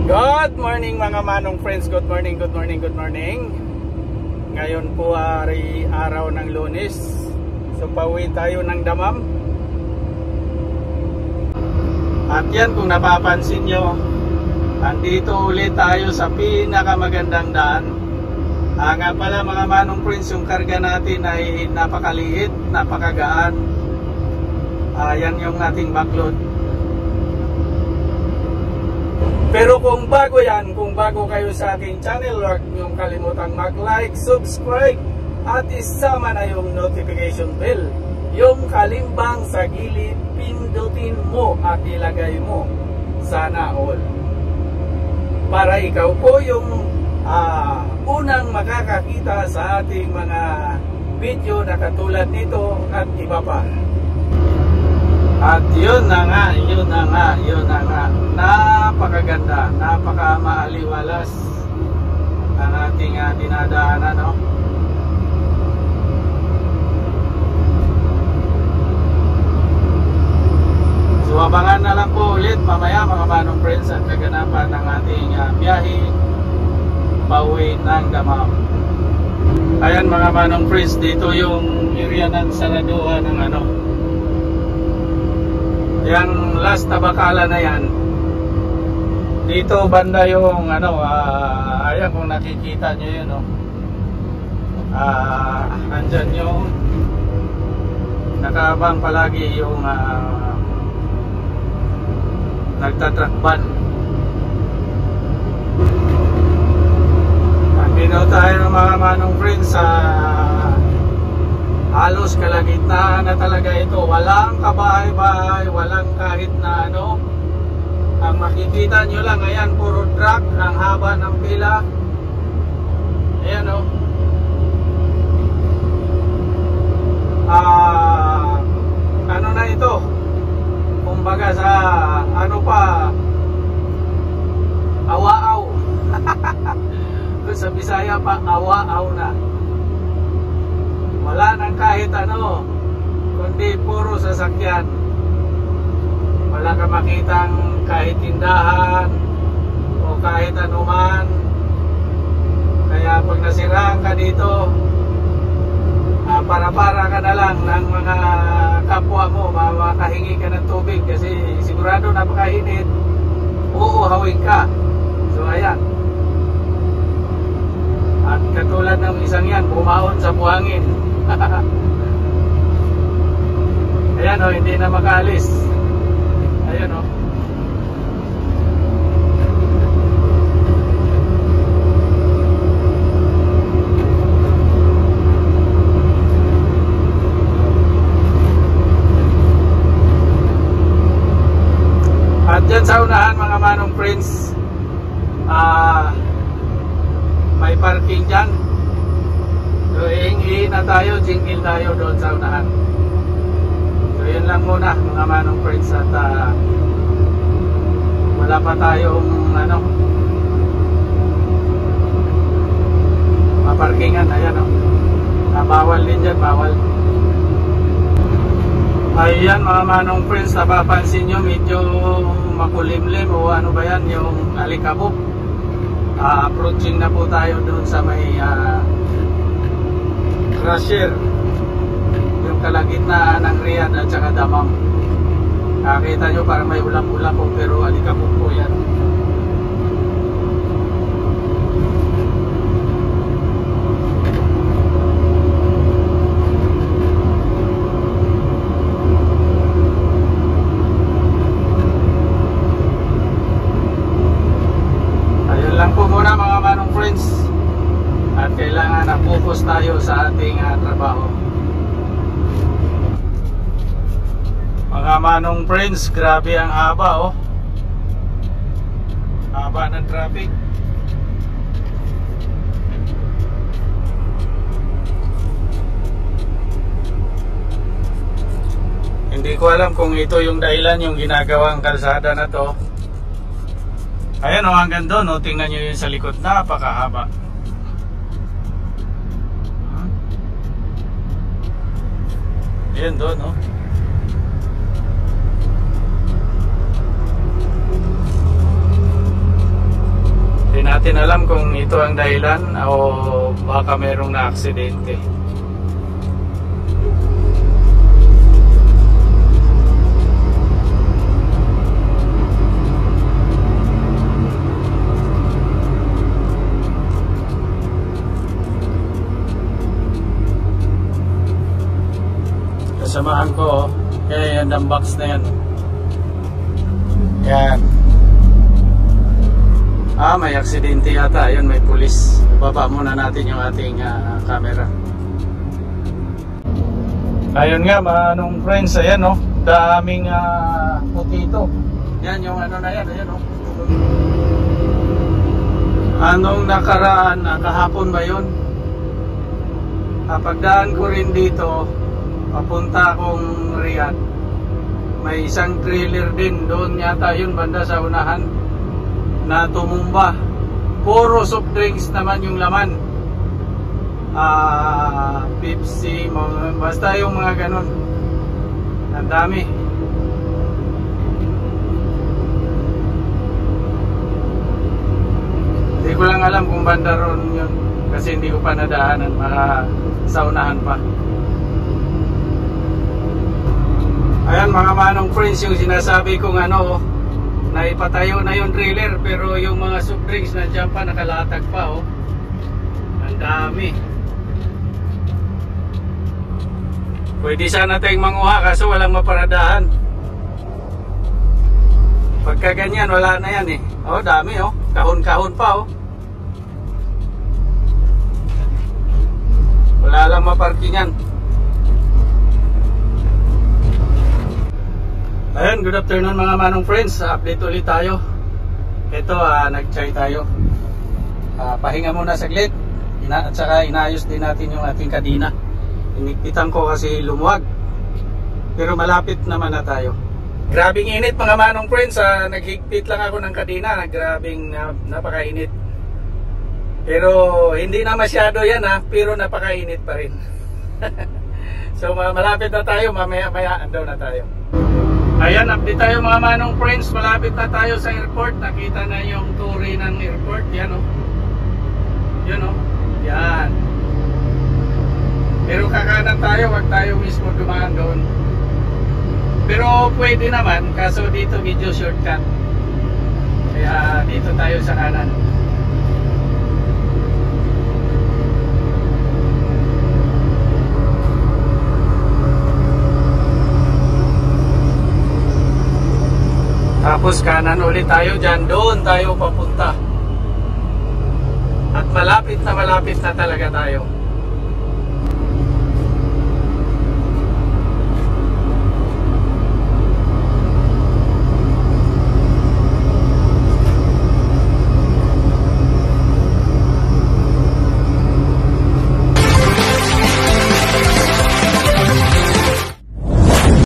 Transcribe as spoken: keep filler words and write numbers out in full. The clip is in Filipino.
Good morning mga manong friends. Good morning, good morning, good morning. Ngayon po ay araw ng Lunes. So pauwi tayo ng Damam. At yan, kung napapansin nyo, andito ulit tayo sa pinakamagandang daan. Ah, nga pala mga manong friends, yung karga natin ay napakaliit, napakagaan. Ah, yan yung ating backload. Pero kung bago yan, kung bago kayo sa aking channel, huwag niyong kalimutang mag-like, subscribe, at isama na yung notification bell. Yung kalimbang sa gilid, pindutin mo at ilagay mo. Sana all. Para ikaw po yung uh, unang makakakita sa ating mga video na katulad nito at iba pa. At yun na nga, yun na nga, yun na nga. Napakaganda, napakamaaliwalas ang ating uh, dinadaanan, no? So abangan na lang po ulit mamaya mga manong friends at kaganapan ng ating uh, biyahe pauwi ng Damam. Ayan mga manong friends, dito yung area ng Saraduha ng ano, yung last tabakala na yan. Dito banda yung ano, uh, ayan kung nakikita nyo yun, no? uh, andyan yung nakaabang palagi yung uh, nagtatruck van. Andito tayo ng mga manong friends sa uh, halos kalagitnaan na talaga ito. Walang kabahay-bahay, walang kahit na ano. Ang makikita nyo lang, ayan, puro truck, ang haba ng pila. Ayan o. Ah, ano na ito? Kumbaga sa ano pa, awaaw. Kung sa Bisaya pa, awaaw na. Wala nang kahit ano, kundi puro sasakyan. Wala ka makitang kahit tindahan o kahit anuman. Kaya pag nasiraan ka dito, uh, para-para ka na lang ng mga kapwa mo, makahingi ka ng tubig kasi sigurado napakainit, uuhawin ka. So ayan. At katulad ng isang yan, bumaon sa buhangin. Ayan o, hindi na makaalis. Ayan o. At dyan sa unahan mga manong friends, ah uh, may parking dyan. So iingi na tayo, jingle tayo doon sa unahan. So yun lang muna mga manong friends. At uh, wala pa tayong ano, maparkingan. Ayan o, ah, bawal din dyan, bawal. Ayan mga manong friends, napapansin nyo medyo makulimlim o ano ba yan, yung alikabok. Uh, approaching na po tayo doon sa may uh, crusher, yung kalagitnaan ng Riyadh at saka Damam. Nakita nyo parang may ulam-ulam po, pero alikabok po yan. At kailangan na focus tayo sa ating uh, trabaho. Mga manong friends, grabe ang haba oh. Haba ng traffic. Hindi ko alam kung ito yung dahilan yung ginagawang kalsada na to. Ayan o, hanggang doon o, tingnan nyo yun sa likod, napakahaba. Ayan doon o. natin alam kung ito ang dahilan o baka mayroong na-aksidente. Kasamahan ko, kaya yan ang box na yan. Yan. Ah, may aksidente yata. Ayun, may pulis. Baba muna natin yung ating uh, camera. Ayun nga, manong friends, ayan o. Oh, daming uh, putito. Yan yung ano na yan, ayan o. Oh. Anong nakaraan, uh, kahapon ba yun? Uh, pagdaan ko rin dito, papunta akong Riyadh. May isang trailer din doon yata yun, banda sa unahan, na tumumba. Puro soft drinks naman yung laman. Ah, Pepsi, mga, basta yung mga ganun. Ang dami. Hindi ko lang alam kung banda ron yun, kasi hindi ko pa nadaanan, mga sa unahan pa. Ayan mga manong friends, yung sinasabi kong ano, naipatayo na yung trailer, pero yung mga soft drinks na dyan pa, nakalatag pa oh. Ang dami. Pwede sana tayong manguha kaso walang maparadahan. Pagka ganyan wala na yan eh. Oh, dami oh, kahon-kahon pa oh. Wala lang maparkingan. Ayan, good afternoon mga manong friends. Update ulit tayo. Ito, uh, nag-chai tayo. Uh, pahinga muna saglit. Ina at saka inayos din natin yung ating kadina. Inigpitan ko kasi lumuwag. Pero malapit naman na tayo. Grabing init mga manong friends. Uh, naghigpit lang ako ng kadina. Grabing uh, napakainit. Pero hindi na masyado yan ha. Pero napakainit pa rin. So malapit na tayo. Mamaya-maya andaw na tayo. Ayan, update tayo mga manong friends. Malapit na tayo sa airport. Nakita na yung turi ng airport. Yan o. Yan o. Yan. Pero kakanan tayo. Wag tayo mismo dumaan doon. Pero pwede naman. Kaso dito medyo shortcut. Kaya dito tayo sa kanan. Tapos kanan ulit tayo dyan, doon tayo papunta. At malapit na malapit na talaga tayo.